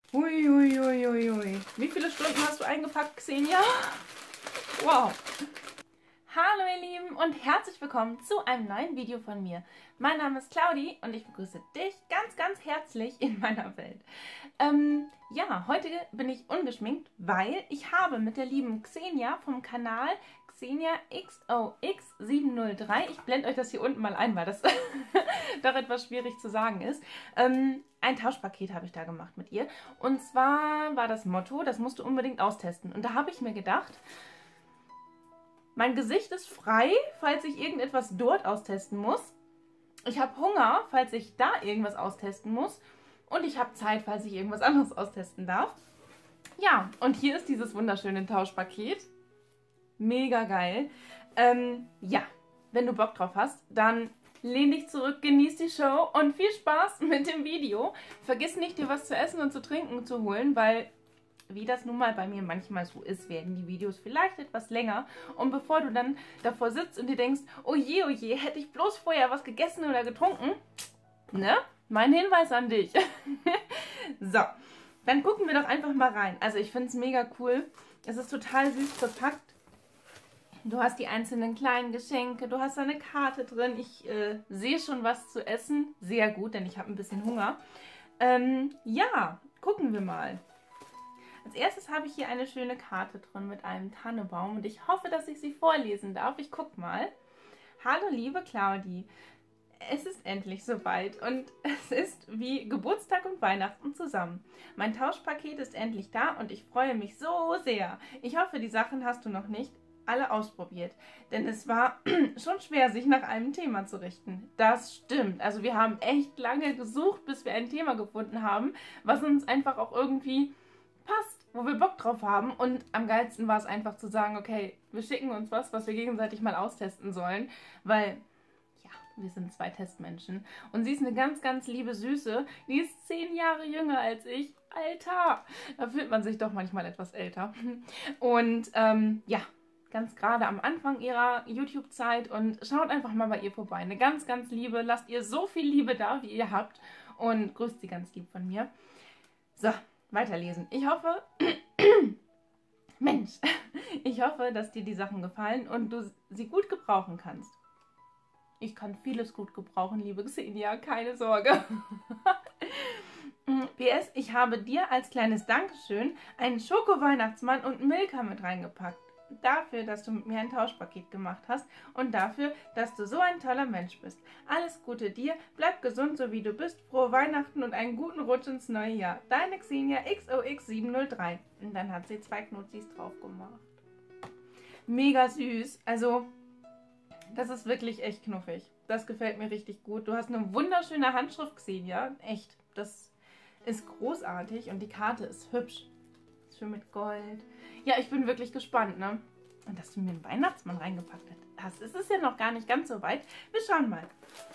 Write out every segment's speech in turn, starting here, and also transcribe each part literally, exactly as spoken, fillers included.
Uiuiuiui. Ui, ui. Wie viele Stunden hast du eingepackt, Xenia? Wow. Hallo ihr Lieben und herzlich willkommen zu einem neuen Video von mir. Mein Name ist Claudi und ich begrüße dich ganz, ganz herzlich in meiner Welt. Ähm, ja, heute bin ich ungeschminkt, weil ich habe mit der lieben Xenia vom Kanal Xenia X O X sieben null drei, ich blende euch das hier unten mal ein, weil das doch etwas schwierig zu sagen ist, ähm, ein Tauschpaket habe ich da gemacht mit ihr. Und zwar war das Motto, das musst du unbedingt austesten. Und da habe ich mir gedacht, mein Gesicht ist frei, falls ich irgendetwas dort austesten muss. Ich habe Hunger, falls ich da irgendwas austesten muss. Und ich habe Zeit, falls ich irgendwas anderes austesten darf. Ja, und hier ist dieses wunderschöne Tauschpaket. Mega geil. Ähm, ja, wenn du Bock drauf hast, dann lehn dich zurück, genieß die Show und viel Spaß mit dem Video. Vergiss nicht, dir was zu essen und zu trinken zu holen, weil, wie das nun mal bei mir manchmal so ist, werden die Videos vielleicht etwas länger. Und bevor du dann davor sitzt und dir denkst, oh je, oh je, hätte ich bloß vorher was gegessen oder getrunken, ne? Mein Hinweis an dich. So, dann gucken wir doch einfach mal rein. Also ich finde es mega cool. Es ist total süß verpackt. Du hast die einzelnen kleinen Geschenke, du hast eine Karte drin. Ich äh, sehe schon was zu essen. Sehr gut, denn ich habe ein bisschen Hunger. Ähm, ja, gucken wir mal. Als erstes habe ich hier eine schöne Karte drin mit einem Tannebaum und ich hoffe, dass ich sie vorlesen darf. Ich gucke mal. Hallo liebe Claudi, es ist endlich soweit und es ist wie Geburtstag und Weihnachten zusammen. Mein Tauschpaket ist endlich da und ich freue mich so sehr. Ich hoffe, die Sachen hast du noch nicht alle ausprobiert, denn es war schon schwer, sich nach einem Thema zu richten. Das stimmt. Also wir haben echt lange gesucht, bis wir ein Thema gefunden haben, was uns einfach auch irgendwie passt, wo wir Bock drauf haben. Und am geilsten war es einfach zu sagen, okay, wir schicken uns was, was wir gegenseitig mal austesten sollen, weil, ja, wir sind zwei Testmenschen. Und sie ist eine ganz, ganz liebe Süße. Die ist zehn Jahre jünger als ich. Alter! Da fühlt man sich doch manchmal etwas älter. Und, ähm, ja, ganz gerade am Anfang ihrer YouTube-Zeit und schaut einfach mal bei ihr vorbei. Eine ganz, ganz liebe, lasst ihr so viel Liebe da, wie ihr habt und grüßt sie ganz lieb von mir. So, weiterlesen. Ich hoffe, Mensch, ich hoffe, dass dir die Sachen gefallen und du sie gut gebrauchen kannst. Ich kann vieles gut gebrauchen, liebe Xenia, keine Sorge. P S, ich habe dir als kleines Dankeschön einen Schoko-Weihnachtsmann und Milka mit reingepackt. Dafür, dass du mit mir ein Tauschpaket gemacht hast und dafür, dass du so ein toller Mensch bist. Alles Gute dir, bleib gesund, so wie du bist, frohe Weihnachten und einen guten Rutsch ins neue Jahr. Deine Xenia X O X sieben null drei. Und dann hat sie zwei Knutzis drauf gemacht. Mega süß. Also, das ist wirklich echt knuffig. Das gefällt mir richtig gut. Du hast eine wunderschöne Handschrift, Xenia. Echt, das ist großartig und die Karte ist hübsch. Schön mit Gold. Ja, ich bin wirklich gespannt, ne? Und dass du mir einen Weihnachtsmann reingepackt hast. Es ist ja noch gar nicht ganz so weit. Wir schauen mal.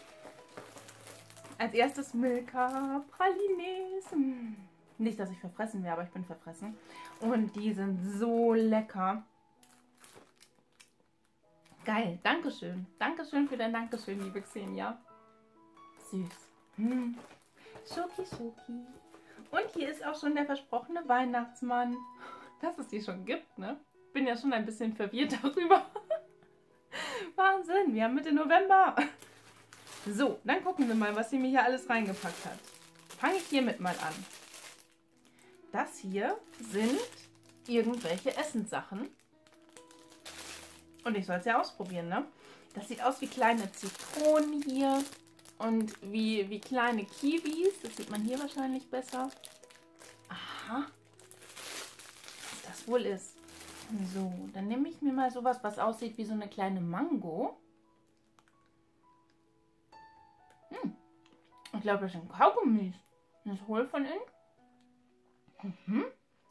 Als erstes Milka Pralines. Hm. Nicht, dass ich verfressen wäre, aber ich bin verfressen. Und die sind so lecker. Geil. Dankeschön. Dankeschön für dein Dankeschön, liebe Xenia. Süß. Hm. Schoki, Schoki. Und hier ist auch schon der versprochene Weihnachtsmann. Dass es die schon gibt, ne? Bin ja schon ein bisschen verwirrt darüber. Wahnsinn, wir haben Mitte November. So, dann gucken wir mal, was sie mir hier alles reingepackt hat. Fange ich hiermit mal an. Das hier sind irgendwelche Essenssachen. Und ich soll es ja ausprobieren, ne? Das sieht aus wie kleine Zitronen hier. Und wie, wie kleine Kiwis. Das sieht man hier wahrscheinlich besser. Aha. Was das wohl ist. So, dann nehme ich mir mal sowas, was aussieht wie so eine kleine Mango. Hm. Ich glaube, das sind Kaugummis. Das ist hohl von innen. Mhm.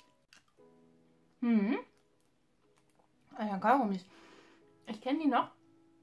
Mhm. Ah ja, Kaugummis. Ich kenne die noch.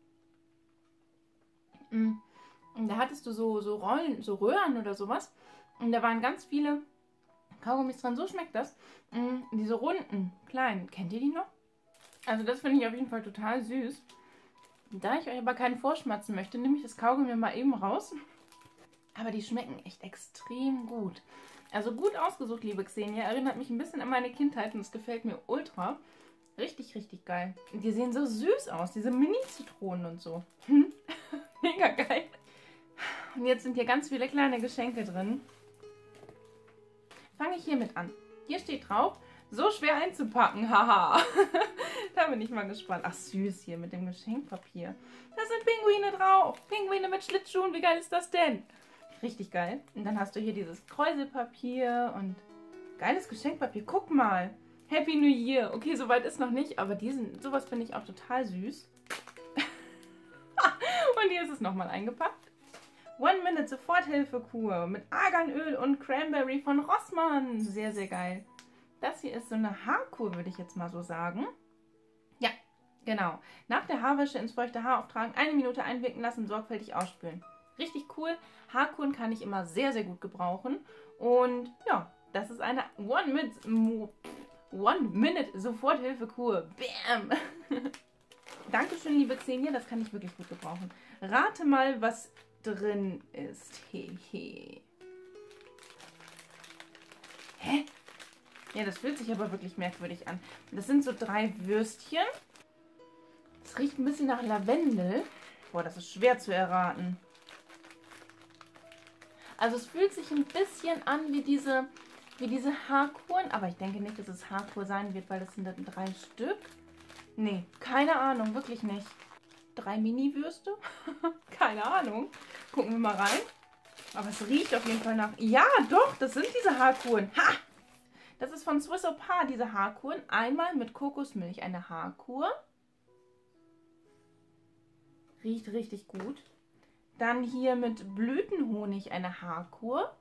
Mhm. Und da hattest du so, so Rollen, so Röhren oder sowas. Und da waren ganz viele Kaugummis dran. So schmeckt das. Mm, diese runden, kleinen. Kennt ihr die noch? Also das finde ich auf jeden Fall total süß. Da ich euch aber keinen vorschmatzen möchte, nehme ich das Kaugummi mal eben raus. Aber die schmecken echt extrem gut. Also gut ausgesucht, liebe Xenia. Erinnert mich ein bisschen an meine Kindheit und es gefällt mir ultra. Richtig, richtig geil. Und die sehen so süß aus, diese Mini-Zitronen und so. Mega geil. Und jetzt sind hier ganz viele kleine Geschenke drin. Fange ich hiermit an. Hier steht drauf, so schwer einzupacken, haha. Da bin ich mal gespannt. Ach süß hier mit dem Geschenkpapier. Da sind Pinguine drauf. Pinguine mit Schlittschuhen, wie geil ist das denn? Richtig geil. Und dann hast du hier dieses Kräuselpapier und geiles Geschenkpapier. Guck mal. Happy New Year. Okay, soweit ist noch nicht, aber diesen, sowas finde ich auch total süß. Und hier ist es nochmal eingepackt. One Minute Soforthilfekur mit Arganöl und Cranberry von Rossmann. Sehr, sehr geil. Das hier ist so eine Haarkur, würde ich jetzt mal so sagen. Ja, genau. Nach der Haarwäsche ins feuchte Haar auftragen, eine Minute einwirken lassen, sorgfältig ausspülen. Richtig cool. Haarkuren kann ich immer sehr, sehr gut gebrauchen. Und ja, das ist eine One Minute... One-Minute-Soforthilfe-Kur. Bam! Dankeschön, liebe Xenia, das kann ich wirklich gut gebrauchen. Rate mal, was drin ist. Hehe. Hä? Ja, das fühlt sich aber wirklich merkwürdig an. Das sind so drei Würstchen. Es riecht ein bisschen nach Lavendel. Boah, das ist schwer zu erraten. Also es fühlt sich ein bisschen an wie diese... wie diese Haarkuren, aber ich denke nicht, dass es Haarkur sein wird, weil das sind dann drei Stück. Nee, keine Ahnung, wirklich nicht. Drei Mini-Würste? Keine Ahnung. Gucken wir mal rein. Aber es riecht auf jeden Fall nach... Ja, doch, das sind diese Haarkuren. Ha! Das ist von Swiss Opar, diese Haarkuren. Einmal mit Kokosmilch eine Haarkur. Riecht richtig gut. Dann hier mit Blütenhonig eine Haarkur.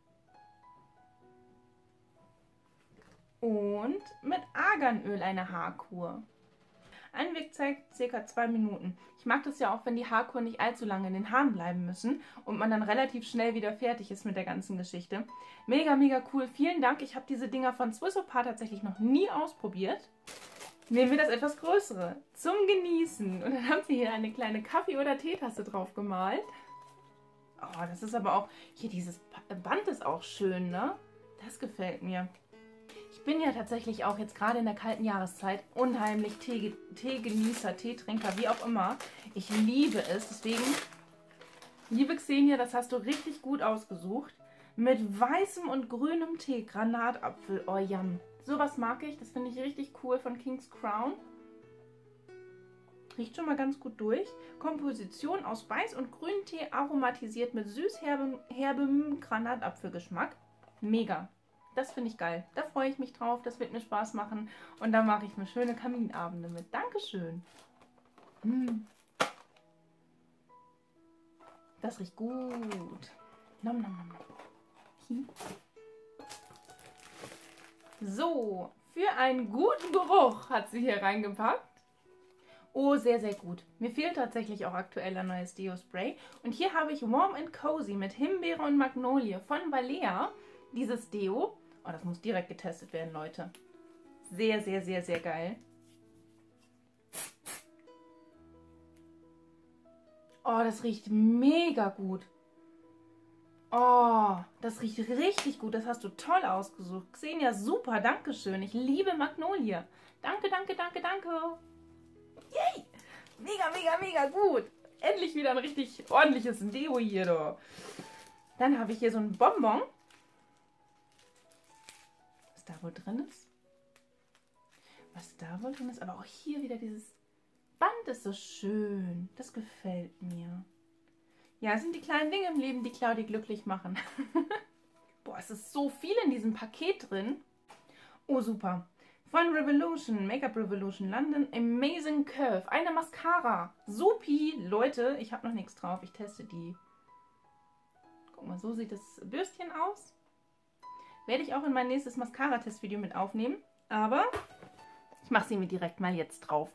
Und mit Arganöl eine Haarkur. Einwirkzeit circa zwei Minuten. Ich mag das ja auch, wenn die Haarkuren nicht allzu lange in den Haaren bleiben müssen und man dann relativ schnell wieder fertig ist mit der ganzen Geschichte. Mega, mega cool. Vielen Dank. Ich habe diese Dinger von Swiss Opar tatsächlich noch nie ausprobiert. Nehmen wir das etwas größere. Zum Genießen. Und dann haben sie hier eine kleine Kaffee- oder Teetasse drauf gemalt. Oh, das ist aber auch... Hier, dieses Band ist auch schön, ne? Das gefällt mir. Ich bin ja tatsächlich auch jetzt gerade in der kalten Jahreszeit unheimlich Tee, Teegenießer, Teetrinker, wie auch immer. Ich liebe es. Deswegen, liebe Xenia, das hast du richtig gut ausgesucht. Mit weißem und grünem Tee, Granatapfel, oh yum. Sowas mag ich, das finde ich richtig cool von King's Crown. Riecht schon mal ganz gut durch. Komposition aus Weiß- und Grüntee, aromatisiert mit süß-herbem herbem Granatapfelgeschmack. Mega. Das finde ich geil. Da freue ich mich drauf. Das wird mir Spaß machen. Und da mache ich mir schöne Kaminabende mit. Dankeschön. Mm. Das riecht gut. Nom, nom, nom. Hm. So, für einen guten Geruch hat sie hier reingepackt. Oh, sehr, sehr gut. Mir fehlt tatsächlich auch aktuell ein neues Deo-Spray. Und hier habe ich Warm and Cozy mit Himbeere und Magnolie von Balea. Dieses Deo. Oh, das muss direkt getestet werden, Leute. Sehr, sehr, sehr, sehr geil. Oh, das riecht mega gut. Oh, das riecht richtig gut. Das hast du toll ausgesucht. Xenia, super, danke schön. Ich liebe Magnolie. Danke, danke, danke, danke. Yay! Mega, mega, mega gut. Endlich wieder ein richtig ordentliches Deo hier, doch. Dann habe ich hier so ein Bonbon. Was da wohl drin ist? Was da wohl drin ist? Aber auch hier wieder dieses Band ist so schön. Das gefällt mir. Ja, es sind die kleinen Dinge im Leben, die Claudi glücklich machen. Boah, es ist so viel in diesem Paket drin. Oh, super. Von Revolution, Make-up Revolution London, Amazing Curve. Eine Mascara. Supi. Leute, ich habe noch nichts drauf. Ich teste die. Guck mal, so sieht das Bürstchen aus. Werde ich auch in mein nächstes Mascara-Testvideo mit aufnehmen. Aber ich mache sie mir direkt mal jetzt drauf.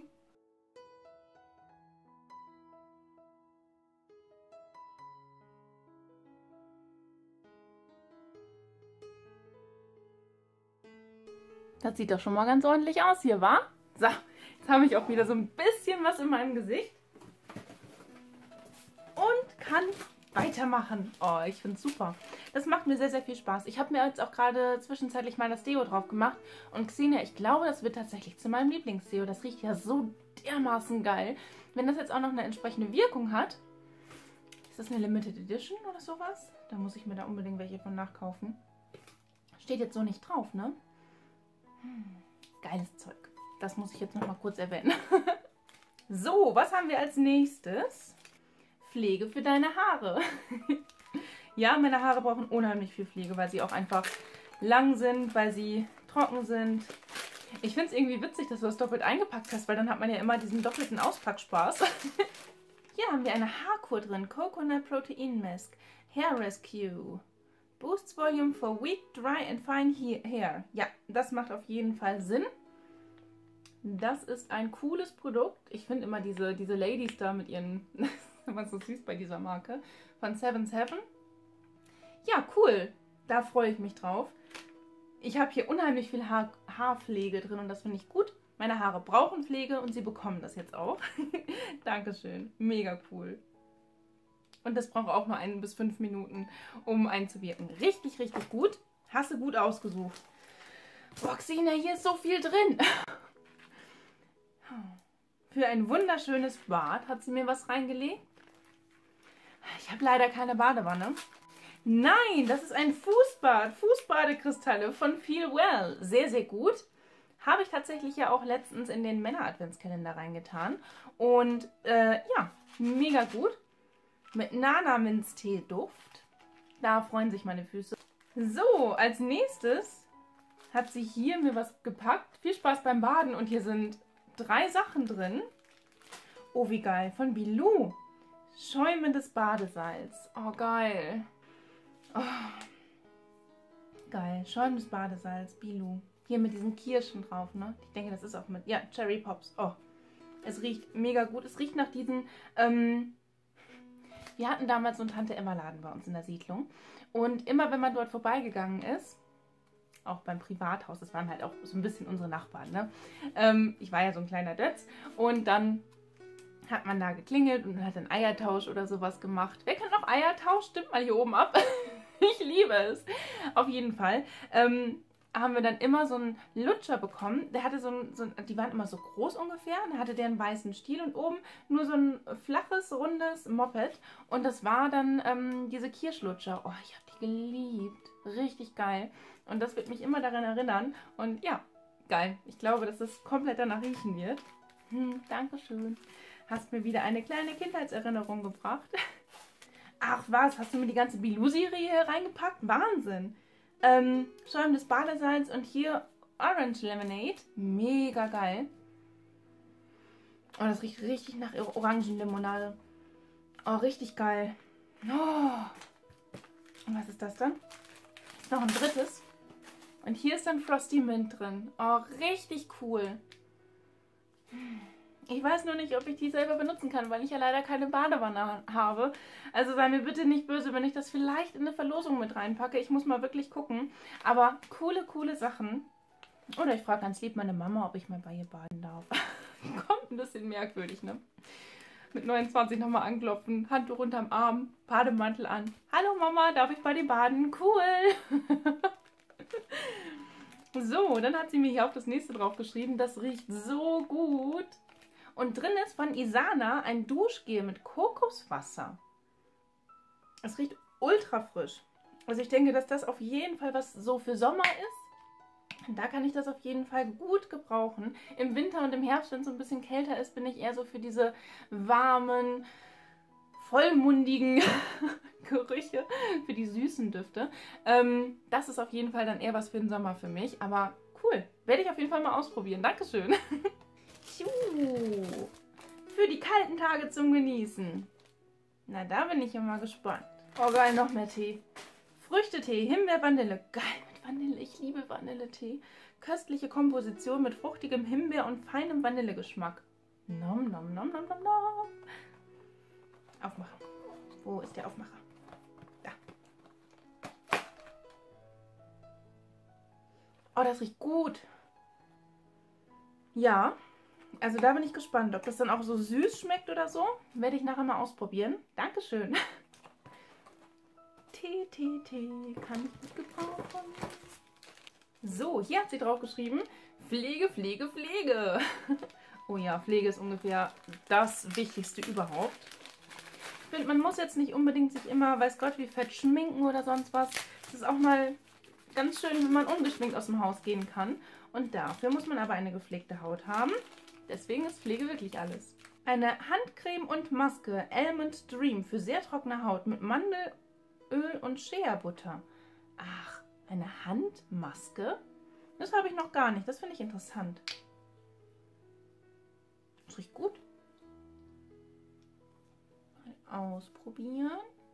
Das sieht doch schon mal ganz ordentlich aus hier, wa? So, jetzt habe ich auch wieder so ein bisschen was in meinem Gesicht. Und kann weitermachen. Oh, ich finde es super. Das macht mir sehr, sehr viel Spaß. Ich habe mir jetzt auch gerade zwischenzeitlich mal das Deo drauf gemacht. Und Xenia, ich glaube, das wird tatsächlich zu meinem Lieblingsdeo. Das riecht ja so dermaßen geil. Wenn das jetzt auch noch eine entsprechende Wirkung hat. Ist das eine Limited Edition oder sowas? Da muss ich mir da unbedingt welche von nachkaufen. Steht jetzt so nicht drauf, ne? Hm, geiles Zeug. Das muss ich jetzt noch mal kurz erwähnen. So, was haben wir als nächstes? Pflege für deine Haare. Ja, meine Haare brauchen unheimlich viel Pflege, weil sie auch einfach lang sind, weil sie trocken sind. Ich finde es irgendwie witzig, dass du das doppelt eingepackt hast, weil dann hat man ja immer diesen doppelten Auspackspaß. Hier haben wir eine Haarkur drin. Coconut Protein Mask. Hair Rescue. Boosts Volume for weak, dry and fine hair. Ja, das macht auf jeden Fall Sinn. Das ist ein cooles Produkt. Ich finde immer diese, diese Ladies da mit ihren... Das ist immer so süß bei dieser Marke. Von Seven Seven. Ja, cool. Da freue ich mich drauf. Ich habe hier unheimlich viel Haar Haarpflege drin und das finde ich gut. Meine Haare brauchen Pflege und sie bekommen das jetzt auch. Dankeschön. Mega cool. Und das braucht auch nur ein bis fünf Minuten, um einzuwirken. Richtig, richtig gut. Hast du gut ausgesucht. Boah, Xenia, hier ist so viel drin. Für ein wunderschönes Bad hat sie mir was reingelegt. Ich habe leider keine Badewanne. Nein, das ist ein Fußbad. Fußbadekristalle von Feel Well. Sehr, sehr gut. Habe ich tatsächlich ja auch letztens in den Männer-Adventskalender reingetan. Und äh, ja, mega gut. Mit Nana-Minztee-Duft. Da freuen sich meine Füße. So, als nächstes hat sie hier mir was gepackt. Viel Spaß beim Baden. Und hier sind drei Sachen drin. Oh, wie geil. Von Bilou. Schäumendes Badesalz. Oh, geil. Oh. Geil. Schäumendes Badesalz. Bilou. Hier mit diesen Kirschen drauf, ne? Ich denke, das ist auch mit... Ja, Cherry Pops. Oh. Es riecht mega gut. Es riecht nach diesen... Ähm, wir hatten damals so einen Tante-Emma-Laden bei uns in der Siedlung. Und immer, wenn man dort vorbeigegangen ist, auch beim Privathaus, das waren halt auch so ein bisschen unsere Nachbarn, ne? Ähm, ich war ja so ein kleiner Dötz. Und dann hat man da geklingelt und hat einen Eiertausch oder sowas gemacht. Wer kennt noch Eiertausch? Stimmt mal hier oben ab. Ich liebe es. Auf jeden Fall. Ähm, haben wir dann immer so einen Lutscher bekommen. Der hatte so ein, so ein, die waren immer so groß ungefähr. Da hatte der einen weißen Stiel und oben nur so ein flaches, rundes Moped. Und das war dann ähm, diese Kirschlutscher. Oh, ich habe die geliebt. Richtig geil. Und das wird mich immer daran erinnern. Und ja, geil. Ich glaube, dass das komplett danach riechen wird. Hm, Dankeschön. Hast mir wieder eine kleine Kindheitserinnerung gebracht. Ach was, hast du mir die ganze Bilou-Serie hier reingepackt? Wahnsinn. Ähm, schäumendes Badesalz und hier Orange Lemonade. Mega geil. Oh, das riecht richtig nach Orangenlimonade. Oh, richtig geil. Oh. Und was ist das dann? Ist noch ein drittes. Und hier ist dann Frosty Mint drin. Oh, richtig cool. Ich weiß nur nicht, ob ich die selber benutzen kann, weil ich ja leider keine Badewanne habe. Also sei mir bitte nicht böse, wenn ich das vielleicht in eine Verlosung mit reinpacke. Ich muss mal wirklich gucken. Aber coole, coole Sachen. Oder ich frage ganz lieb meine Mama, ob ich mal bei ihr baden darf. Kommt ein bisschen merkwürdig, ne? Mit neunundzwanzig nochmal anklopfen, Handtuch unterm Arm, Bademantel an. Hallo Mama, darf ich bei dir baden? Cool! So, dann hat sie mir hier auch das nächste drauf geschrieben. Das riecht so gut. Und drin ist von Isana ein Duschgel mit Kokoswasser. Es riecht ultra frisch. Also ich denke, dass das auf jeden Fall was so für Sommer ist. Und da kann ich das auf jeden Fall gut gebrauchen. Im Winter und im Herbst, wenn es so ein bisschen kälter ist, bin ich eher so für diese warmen, vollmundigen Gerüche, für die süßen Düfte. Ähm, das ist auf jeden Fall dann eher was für den Sommer für mich. Aber cool, werde ich auf jeden Fall mal ausprobieren. Dankeschön. Für die kalten Tage zum Genießen. Na, da bin ich ja mal gespannt. Oh geil, noch mehr Tee. Früchtetee, Himbeer, Vanille. Geil mit Vanille, ich liebe Vanilletee. Köstliche Komposition mit fruchtigem Himbeer und feinem Vanillegeschmack. Nom, nom, nom, nom, nom, nom. Aufmachen. Wo ist der Aufmacher? Da. Oh, das riecht gut. Ja. Also da bin ich gespannt, ob das dann auch so süß schmeckt oder so. Werde ich nachher mal ausprobieren. Dankeschön. Tee, Tee, Tee, kann ich gut gebrauchen. So, hier hat sie drauf geschrieben, Pflege, Pflege, Pflege. Oh ja, Pflege ist ungefähr das Wichtigste überhaupt. Ich finde, man muss jetzt nicht unbedingt sich immer, weiß Gott, wie fett schminken oder sonst was. Es ist auch mal ganz schön, wenn man ungeschminkt aus dem Haus gehen kann. Und dafür muss man aber eine gepflegte Haut haben. Deswegen ist Pflege wirklich alles. Eine Handcreme und Maske Almond Dream für sehr trockene Haut mit Mandelöl und Shea-Butter. Ach, eine Handmaske? Das habe ich noch gar nicht. Das finde ich interessant. Das riecht gut. Mal ausprobieren.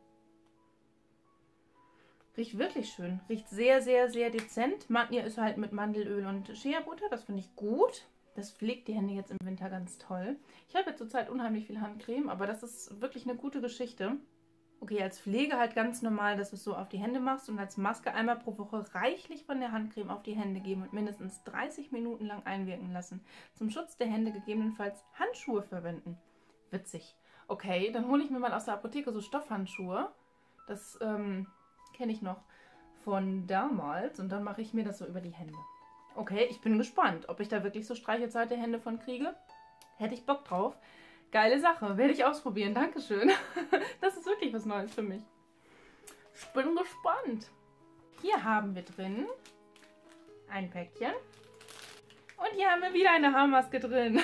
Riecht wirklich schön. Riecht sehr, sehr, sehr dezent. Hier ist halt mit Mandelöl und Shea-Butter. Das finde ich gut. Das pflegt die Hände jetzt im Winter ganz toll. Ich habe jetzt zurzeit unheimlich viel Handcreme, aber das ist wirklich eine gute Geschichte. Okay, als Pflege halt ganz normal, dass du es so auf die Hände machst und als Maske einmal pro Woche reichlich von der Handcreme auf die Hände geben und mindestens dreißig Minuten lang einwirken lassen. Zum Schutz der Hände gegebenenfalls Handschuhe verwenden. Witzig. Okay, dann hole ich mir mal aus der Apotheke so Stoffhandschuhe. Das ähm, kenne ich noch von damals und dann mache ich mir das so über die Hände. Okay, ich bin gespannt, ob ich da wirklich so streichelseitige Hände von kriege. Hätte ich Bock drauf. Geile Sache, werde ich ausprobieren. Dankeschön. Das ist wirklich was Neues für mich. Ich bin gespannt. Hier haben wir drin ein Päckchen. Und hier haben wir wieder eine Haarmaske drin.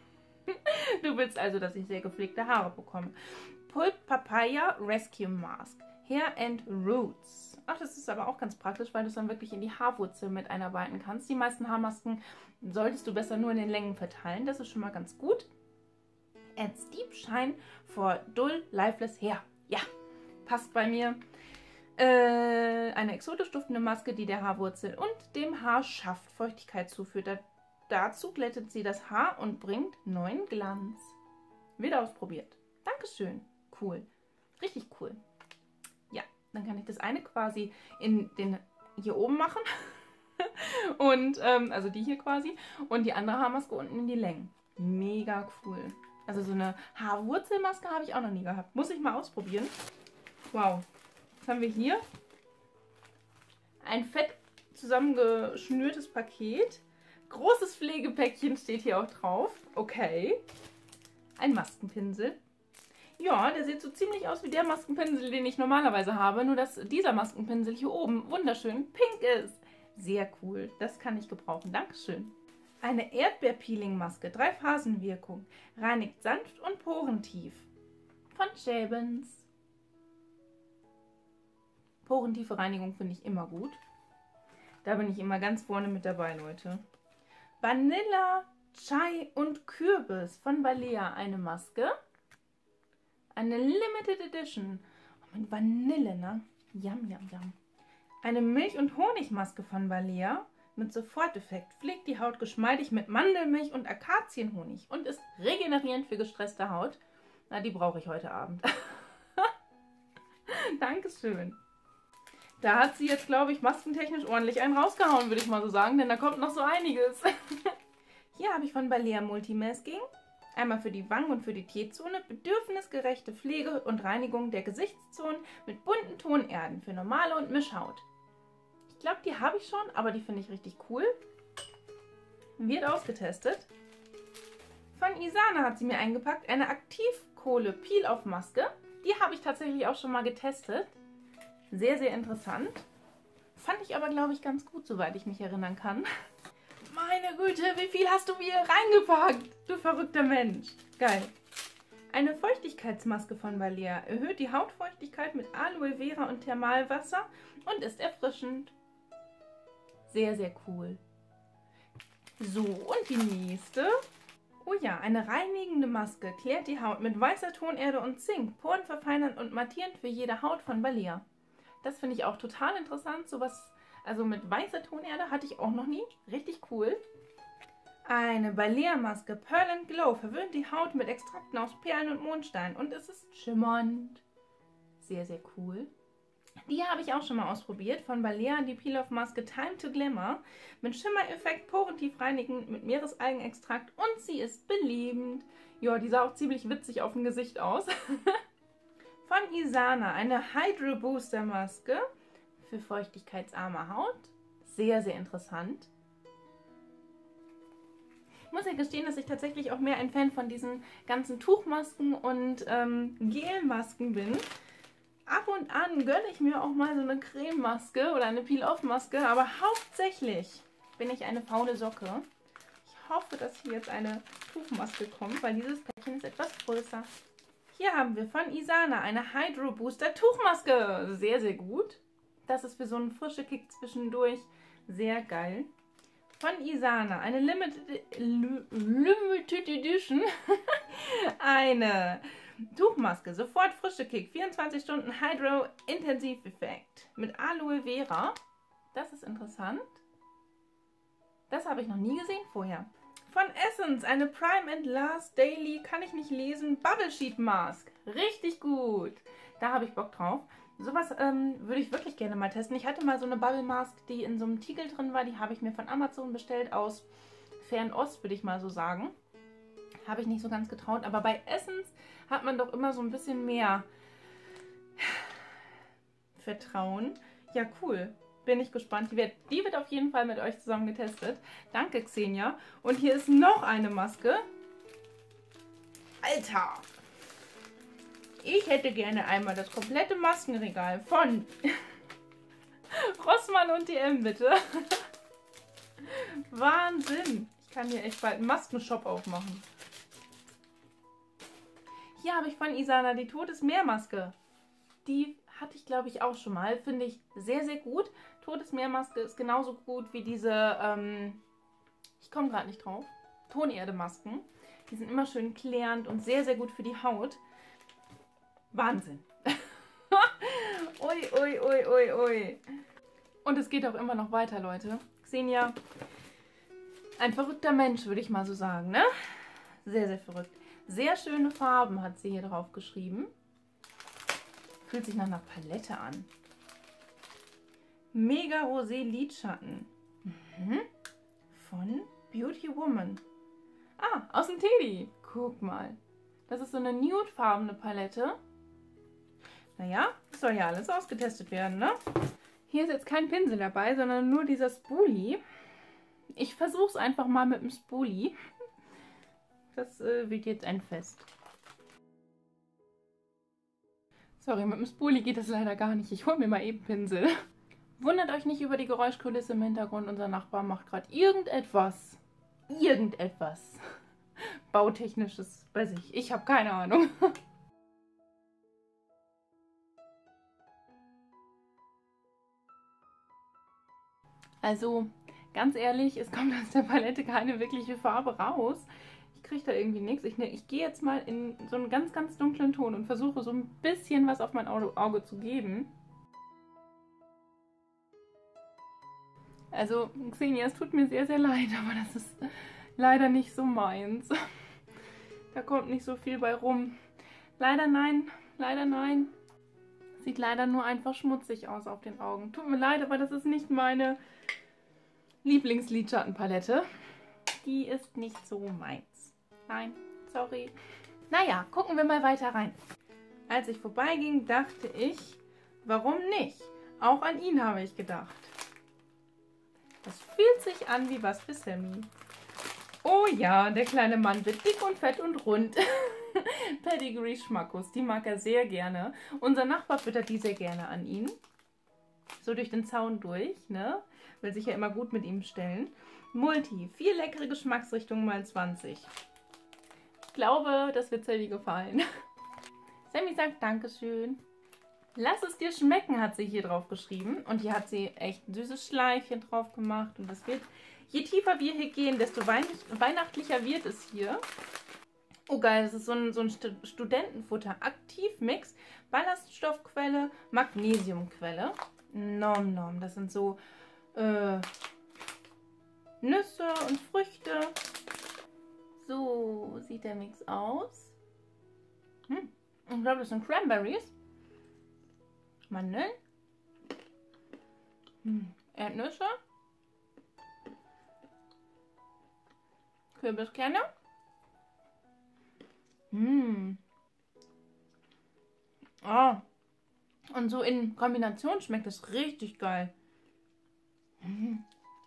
Du willst also, dass ich sehr gepflegte Haare bekomme. Pulp Papaya Rescue Mask. Hair and Roots. Ach, das ist aber auch ganz praktisch, weil du es dann wirklich in die Haarwurzel mit einarbeiten kannst. Die meisten Haarmasken solltest du besser nur in den Längen verteilen. Das ist schon mal ganz gut. Adds Deep Shine for Dull Lifeless Hair. Ja, passt bei mir. Äh, eine exotisch duftende Maske, die der Haarwurzel und dem Haarschaft Feuchtigkeit zuführt. Da, dazu glättet sie das Haar und bringt neuen Glanz. Wieder ausprobiert. Dankeschön. Cool. Richtig cool. Ja, dann kann ich das eine quasi in den hier oben machen. Und, ähm, also die hier quasi. Und die andere Haarmaske unten in die Längen. Mega cool. Also so eine Haarwurzelmaske habe ich auch noch nie gehabt. Muss ich mal ausprobieren. Wow. Was haben wir hier? Ein fett zusammengeschnürtes Paket. Großes Pflegepäckchen steht hier auch drauf. Okay. Ein Maskenpinsel. Ja, der sieht so ziemlich aus wie der Maskenpinsel, den ich normalerweise habe. Nur, dass dieser Maskenpinsel hier oben wunderschön pink ist. Sehr cool. Das kann ich gebrauchen. Dankeschön. Eine Erdbeerpeeling-Maske, drei Phasenwirkung, reinigt sanft und porentief. Von Schäbens. Porentiefe Reinigung finde ich immer gut. Da bin ich immer ganz vorne mit dabei, Leute. Vanilla, Chai und Kürbis von Balea, eine Maske. Eine Limited Edition. Oh, mit Vanille, ne? Yum, yum, yum. Eine Milch- und Honigmaske von Balea. Mit Soforteffekt pflegt die Haut geschmeidig mit Mandelmilch und Akazienhonig und ist regenerierend für gestresste Haut. Na, die brauche ich heute Abend. Dankeschön. Da hat sie jetzt, glaube ich, maskentechnisch ordentlich einen rausgehauen, würde ich mal so sagen, denn da kommt noch so einiges. Hier habe ich von Balea Multimasking. Einmal für die Wangen- und für die T-Zone bedürfnisgerechte Pflege und Reinigung der Gesichtszonen mit bunten Tonerden für normale und Mischhaut. Ich glaube, die habe ich schon, aber die finde ich richtig cool. Wird ausgetestet. Von Isana hat sie mir eingepackt eine Aktivkohle-Peel-Off-Maske. Die habe ich tatsächlich auch schon mal getestet. Sehr, sehr interessant. Fand ich aber, glaube ich, ganz gut, soweit ich mich erinnern kann. Meine Güte, wie viel hast du mir reingepackt? Du verrückter Mensch. Geil. Eine Feuchtigkeitsmaske von Balea erhöht die Hautfeuchtigkeit mit Aloe Vera und Thermalwasser und ist erfrischend. Sehr, sehr cool. So, und die nächste. Oh ja, eine reinigende Maske klärt die Haut mit weißer Tonerde und Zink, Poren verfeinern und mattierend für jede Haut von Balea. Das finde ich auch total interessant. Sowas, also mit weißer Tonerde hatte ich auch noch nie. Richtig cool. Eine Balea-Maske Pearl and Glow verwöhnt die Haut mit Extrakten aus Perlen und Mondstein und es ist schimmernd. Sehr, sehr cool. Die habe ich auch schon mal ausprobiert. Von Balea die Peel-Off-Maske Time to Glimmer. Mit Schimmereffekt, porentief reinigend, mit Meeresalgenextrakt und sie ist belebend. Ja, die sah auch ziemlich witzig auf dem Gesicht aus. Von Isana eine Hydro Booster Maske für feuchtigkeitsarme Haut. Sehr, sehr interessant. Ich muss ja gestehen, dass ich tatsächlich auch mehr ein Fan von diesen ganzen Tuchmasken und ähm, Gelmasken bin. Ab und an gönne ich mir auch mal so eine Crememaske oder eine Peel-Off-Maske, aber hauptsächlich bin ich eine faule Socke. Ich hoffe, dass hier jetzt eine Tuchmaske kommt, weil dieses Päckchen ist etwas größer. Hier haben wir von Isana eine Hydro Booster Tuchmaske. Sehr, sehr gut. Das ist für so einen frischen Kick zwischendurch sehr geil. Von Isana eine Limited, Limited Edition. Eine Tuchmaske. Sofort frische Kick. vierundzwanzig Stunden Hydro Intensiveffekt. Mit Aloe Vera. Das ist interessant. Das habe ich noch nie gesehen vorher. Von Essence eine Prime and Last Daily, kann ich nicht lesen, Bubble Sheet Mask. Richtig gut. Da habe ich Bock drauf. Sowas ähm, würde ich wirklich gerne mal testen. Ich hatte mal so eine Bubble Mask, die in so einem Tiegel drin war. Die habe ich mir von Amazon bestellt, aus Fernost, würde ich mal so sagen. Habe ich nicht so ganz getraut. Aber bei Essence hat man doch immer so ein bisschen mehr Vertrauen. Ja, cool. Bin ich gespannt. Die wird, die wird auf jeden Fall mit euch zusammen getestet. Danke, Xenia. Und hier ist noch eine Maske. Alter! Ich hätte gerne einmal das komplette Maskenregal von Rossmann und D M, bitte. Wahnsinn! Ich kann hier echt bald einen Maskenshop aufmachen. Hier habe ich von Isana die Todesmeermaske. Die hatte ich, glaube ich, auch schon mal. Finde ich sehr, sehr gut. Todesmeermaske ist genauso gut wie diese, ähm, ich komme gerade nicht drauf, Tonerde-Masken. Die sind immer schön klärend und sehr, sehr gut für die Haut. Wahnsinn. Ui, ui, ui, ui, ui. Und es geht auch immer noch weiter, Leute. Xenia, ein verrückter Mensch, würde ich mal so sagen, ne? Sehr, sehr verrückt. Sehr schöne Farben hat sie hier drauf geschrieben. Fühlt sich nach einer Palette an. Mega Rosé Lidschatten. Mhm. Von Beauty Woman. Ah, aus dem Teddy. Guck mal. Das ist so eine nudefarbene Palette. Naja, das soll ja alles ausgetestet werden, ne? Hier ist jetzt kein Pinsel dabei, sondern nur dieser Spoolie. Ich versuche es einfach mal mit dem Spoolie. Das äh, wird jetzt ein Fest. Sorry, mit dem Spoolie geht das leider gar nicht. Ich hole mir mal eben Pinsel. Wundert euch nicht über die Geräuschkulisse im Hintergrund. Unser Nachbar macht gerade irgendetwas. Irgendetwas. Bautechnisches bei sich. Ich habe keine Ahnung. Also, ganz ehrlich, es kommt aus der Palette keine wirkliche Farbe raus. Ich kriege da irgendwie nichts. Ich, ne, ich gehe jetzt mal in so einen ganz, ganz dunklen Ton und versuche so ein bisschen was auf mein Auge, Auge zu geben. Also, Xenia, es tut mir sehr, sehr leid, aber das ist leider nicht so meins. Da kommt nicht so viel bei rum. Leider nein, leider nein. Sieht leider nur einfach schmutzig aus auf den Augen. Tut mir leid, aber das ist nicht meine Lieblingslidschattenpalette. Die ist nicht so meins. Nein, sorry. Naja, gucken wir mal weiter rein. Als ich vorbeiging, dachte ich, warum nicht? Auch an ihn habe ich gedacht. Das fühlt sich an wie was für Sammy. Oh ja, der kleine Mann wird dick und fett und rund. Pedigree Schmackos, die mag er sehr gerne. Unser Nachbar füttert die sehr gerne an ihn. So durch den Zaun durch, ne? Will sich ja immer gut mit ihm stellen. Multi, vier leckere Geschmacksrichtungen mal zwanzig. Ich glaube, das wird Sammy gefallen. Sammy sagt Dankeschön. Lass es dir schmecken, hat sie hier drauf geschrieben. Und hier hat sie echt ein süßes Schleifchen drauf gemacht. Und das wird, je tiefer wir hier gehen, desto weihnachtlicher wird es hier. Oh geil, das ist so ein, so ein Studentenfutter. Aktivmix, Ballaststoffquelle, Magnesiumquelle. Nom nom, das sind so äh, Nüsse und Früchte. So sieht der Mix aus. Hm. Ich glaube, das sind Cranberries. Mandeln. Hm. Erdnüsse. Kürbiskerne. Hm. Oh. Und so in Kombination schmeckt es richtig geil. Mhm.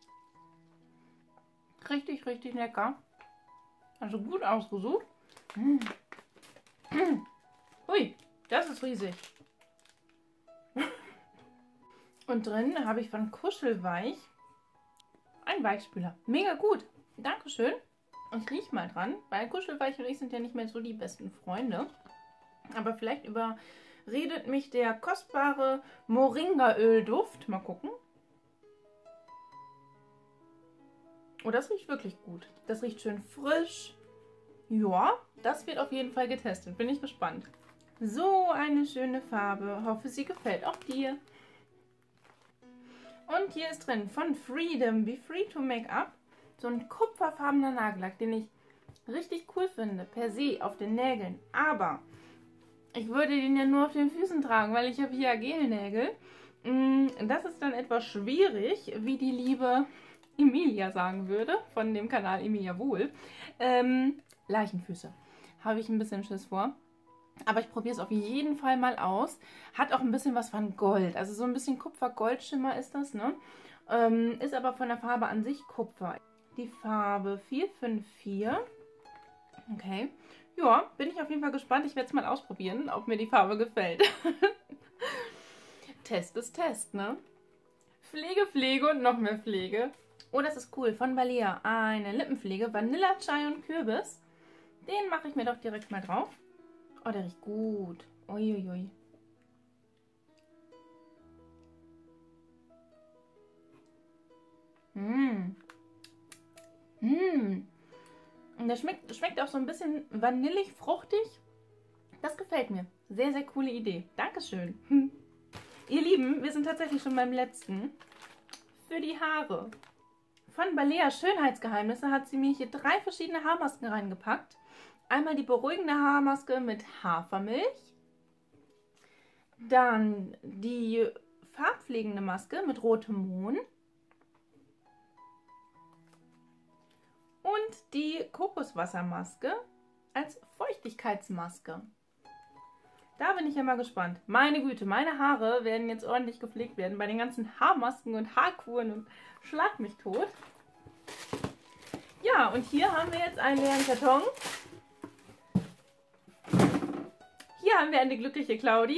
Richtig, richtig lecker. Also gut ausgesucht. Mhm. Hui, das ist riesig. Und drin habe ich von Kuschelweich einen Weichspüler. Mega gut. Dankeschön. Ich rieche mal dran, weil Kuschelweich und ich sind ja nicht mehr so die besten Freunde. Aber vielleicht überredet mich der kostbare Moringaölduft. Mal gucken. Oh, das riecht wirklich gut. Das riecht schön frisch. Ja, das wird auf jeden Fall getestet. Bin ich gespannt. So eine schöne Farbe. Hoffe, sie gefällt auch dir. Und hier ist drin von Freedom Be Free to Make Up so ein kupferfarbener Nagellack, den ich richtig cool finde, per se auf den Nägeln. Aber ich würde den ja nur auf den Füßen tragen, weil ich habe hier Gelnägel. Das ist dann etwas schwierig, wie die liebe Emilia sagen würde, von dem Kanal Emilia Wohl. Ähm, Leichenfüße. Habe ich ein bisschen Schiss vor. Aber ich probiere es auf jeden Fall mal aus. Hat auch ein bisschen was von Gold. Also so ein bisschen Kupfer-Goldschimmer ist das, ne? Ähm, ist aber von der Farbe an sich Kupfer. Die Farbe vier fünf vier. Okay. Ja, bin ich auf jeden Fall gespannt. Ich werde es mal ausprobieren, ob mir die Farbe gefällt. Test ist Test, ne? Pflege, Pflege und noch mehr Pflege. Oh, das ist cool. Von Balea. Eine Lippenpflege. Vanilla, Chai und Kürbis. Den mache ich mir doch direkt mal drauf. Oh, der riecht gut. Uiuiui. Mmh. Mmh. Und der schmeckt, schmeckt auch so ein bisschen vanillig, fruchtig. Das gefällt mir. Sehr, sehr coole Idee. Dankeschön. Hm. Ihr Lieben, wir sind tatsächlich schon beim letzten. Für die Haare. Von Balea Schönheitsgeheimnisse hat sie mir hier drei verschiedene Haarmasken reingepackt. Einmal die beruhigende Haarmaske mit Hafermilch. Dann die farbpflegende Maske mit rotem Mohn. Und die Kokoswassermaske als Feuchtigkeitsmaske. Da bin ich ja mal gespannt. Meine Güte, meine Haare werden jetzt ordentlich gepflegt werden bei den ganzen Haarmasken und Haarkuren und schlag mich tot. Ja, und hier haben wir jetzt einen leeren Karton. Hier haben wir eine glückliche Claudi.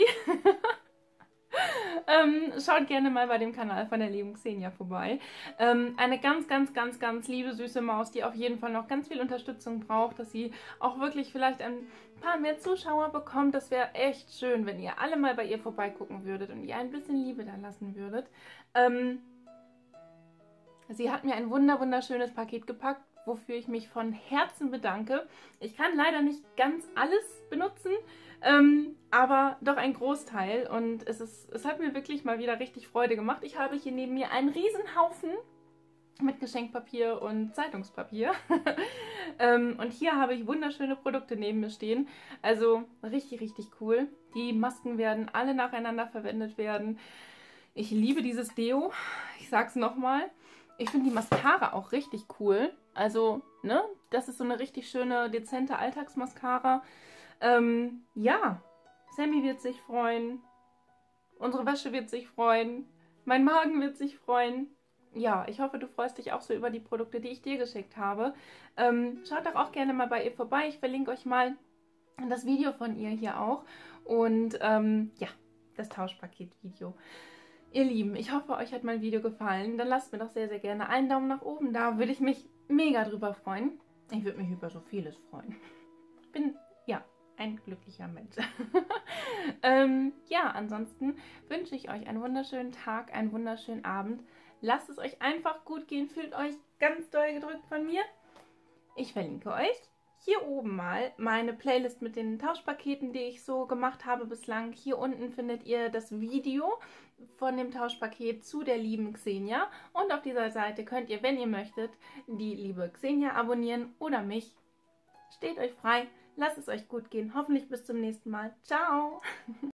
ähm, schaut gerne mal bei dem Kanal von der lieben Xenia vorbei. Ähm, eine ganz, ganz, ganz, ganz liebe, süße Maus, die auf jeden Fall noch ganz viel Unterstützung braucht, dass sie auch wirklich vielleicht ein paar mehr Zuschauer bekommt. Das wäre echt schön, wenn ihr alle mal bei ihr vorbeigucken würdet und ihr ein bisschen Liebe da lassen würdet. Ähm, sie hat mir ein wunder, wunderschönes Paket gepackt, wofür ich mich von Herzen bedanke. Ich kann leider nicht ganz alles benutzen, ähm, aber doch ein Großteil. Und es, ist, es hat mir wirklich mal wieder richtig Freude gemacht. Ich habe hier neben mir einen Riesenhaufen mit Geschenkpapier und Zeitungspapier. ähm, und hier habe ich wunderschöne Produkte neben mir stehen. Also richtig, richtig cool. Die Masken werden alle nacheinander verwendet werden. Ich liebe dieses Deo. Ich sag's nochmal. Ich finde die Mascara auch richtig cool. Also, ne, das ist so eine richtig schöne, dezente Alltagsmascara. Ähm, ja, Sammy wird sich freuen. Unsere Wäsche wird sich freuen. Mein Magen wird sich freuen. Ja, ich hoffe, du freust dich auch so über die Produkte, die ich dir geschickt habe. Ähm, schaut doch auch gerne mal bei ihr vorbei. Ich verlinke euch mal das Video von ihr hier auch. Und ähm, ja, das Tauschpaket-Video. Ihr Lieben, ich hoffe, euch hat mein Video gefallen. Dann lasst mir doch sehr, sehr gerne einen Daumen nach oben da. Würde ich mich mega drüber freuen. Ich würde mich über so vieles freuen. Ich bin, ja, ein glücklicher Mensch. ähm, ja, ansonsten wünsche ich euch einen wunderschönen Tag, einen wunderschönen Abend. Lasst es euch einfach gut gehen. Fühlt euch ganz doll gedrückt von mir. Ich verlinke euch hier oben mal meine Playlist mit den Tauschpaketen, die ich so gemacht habe bislang. Hier unten findet ihr das Video von dem Tauschpaket zu der lieben Xenia. Und auf dieser Seite könnt ihr, wenn ihr möchtet, die liebe Xenia abonnieren oder mich. Steht euch frei. Lasst es euch gut gehen. Hoffentlich bis zum nächsten Mal. Ciao!